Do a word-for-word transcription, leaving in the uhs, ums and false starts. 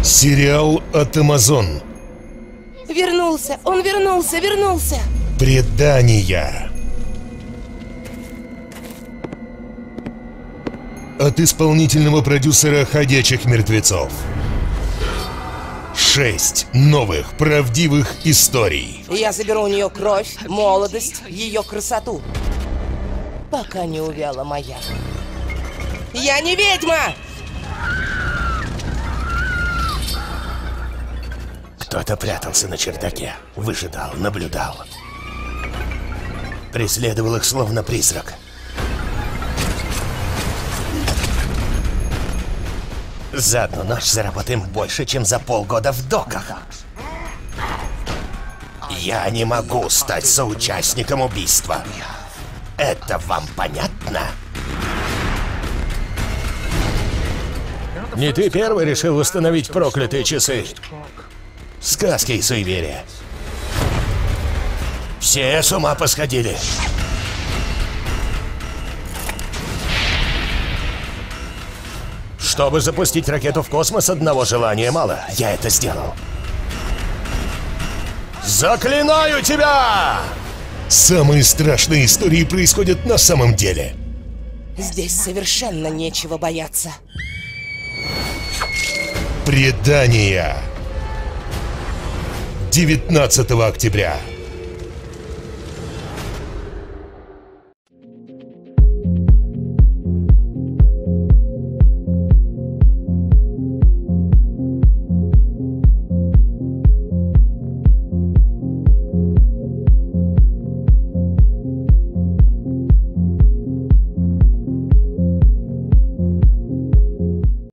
Сериал от Amazon. Вернулся, он вернулся, вернулся. Предания. От исполнительного продюсера «Ходячих мертвецов». Шесть новых правдивых историй. Я заберу у нее кровь, молодость, ее красоту. Пока не увяла моя. Я не ведьма! Кто-то прятался на чердаке, выжидал, наблюдал. Преследовал их словно призрак. За одну ночь заработаем больше, чем за полгода в доках. Я не могу стать соучастником убийства. Это вам понятно? Не ты первый решил установить проклятые часы. Сказки и суеверия. Все с ума посходили. Чтобы запустить ракету в космос, одного желания мало. Я это сделал. Заклинаю тебя! Самые страшные истории происходят на самом деле. Здесь совершенно нечего бояться. Предания. девятнадцатого октября.